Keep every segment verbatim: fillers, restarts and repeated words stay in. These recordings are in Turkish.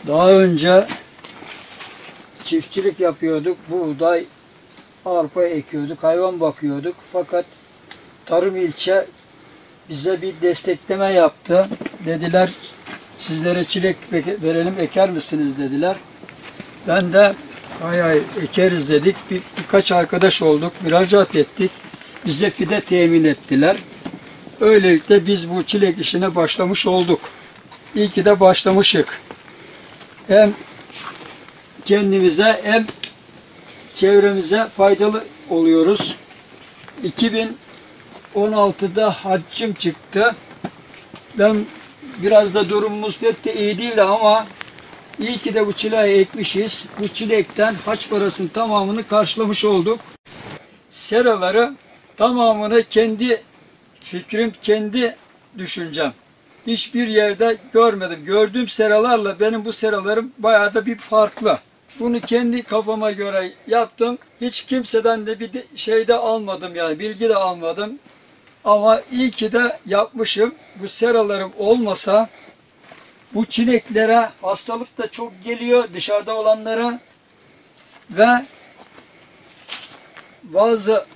Daha önce çiftçilik yapıyorduk. Buğday, arpa ekiyorduk, hayvan bakıyorduk. Fakat Tarım İlçe bize bir destekleme yaptı. Dediler sizlere çilek verelim, eker misiniz dediler. Ben de hay hay ekeriz dedik. Bir, birkaç arkadaş olduk, müracaat ettik. Bize fide temin ettiler. Öylelikle biz bu çilek işine başlamış olduk. İyi ki de başlamışık. Hem kendimize hem çevremize faydalı oluyoruz. iki bin on altıda haccım çıktı. Ben biraz da durumumuz pek de iyi değildi ama iyi ki de bu çileği ekmişiz. Bu çilekten hac parasının tamamını karşılamış olduk. Seraları tamamını kendi fikrim, kendi düşüncem. Hiçbir yerde görmedim. Gördüğüm seralarla benim bu seralarım bayağı da bir farklı. Bunu kendi kafama göre yaptım. Hiç kimseden de bir de şey de almadım yani bilgi de almadım. Ama iyi ki de yapmışım. Bu seralarım olmasa bu çileklere hastalık da çok geliyor dışarıda olanlara ve bazı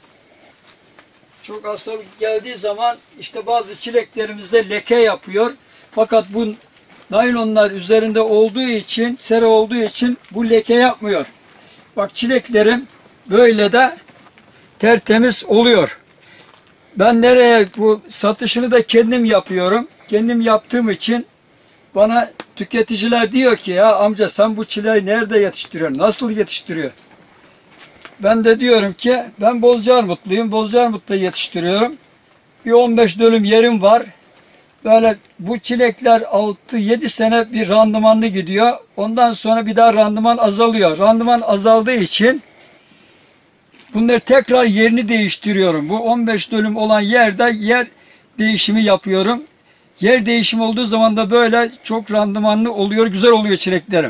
çok hastalık geldiği zaman işte bazı çileklerimizde leke yapıyor. Fakat bu naylonlar üzerinde olduğu için, sera olduğu için bu leke yapmıyor. Bak çileklerim böyle de tertemiz oluyor. Ben nereye bu satışını da kendim yapıyorum. Kendim yaptığım için bana tüketiciler diyor ki ya amca sen bu çileği nerede yetiştiriyorsun? Nasıl yetiştiriyor? Ben de diyorum ki ben Bozcaarmutluyum. Bozcaarmut'ta yetiştiriyorum. Bir on beş dönüm yerim var. Böyle bu çilekler altı yedi sene bir randımanlı gidiyor. Ondan sonra bir daha randıman azalıyor. Randıman azaldığı için bunları tekrar yerini değiştiriyorum. Bu on beş dönüm olan yerde yer değişimi yapıyorum. Yer değişimi olduğu zaman da böyle çok randımanlı oluyor, güzel oluyor çileklerim.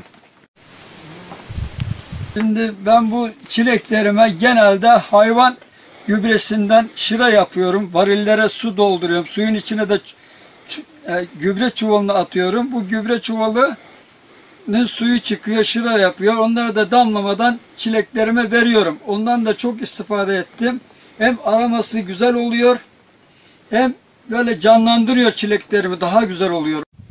Şimdi ben bu çileklerime genelde hayvan gübresinden şıra yapıyorum. Varillere su dolduruyorum. Suyun içine de e, gübre çuvalını atıyorum. Bu gübre çuvalının suyu çıkıyor, şıra yapıyor. Onları da damlamadan çileklerime veriyorum. Ondan da çok istifade ettim. Hem aroması güzel oluyor, hem böyle canlandırıyor çileklerimi, daha güzel oluyor.